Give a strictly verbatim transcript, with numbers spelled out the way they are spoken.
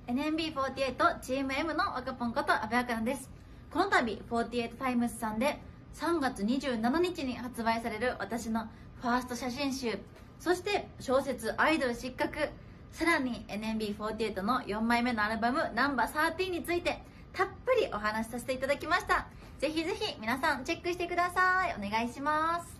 エヌエムビーフォーティーエイト チーム M の若ぽんこと阿部あかなです。この度フォーティーエイトタイムスさんでさんがつにじゅうしちにちに発売される私のファースト写真集、そして小説アイドル失格、さらに エヌエムビーフォーティーエイト のよんまいめのアルバムナンバーサーティーンについてたっぷりお話しさせていただきました。ぜひぜひ皆さんチェックしてください。お願いします。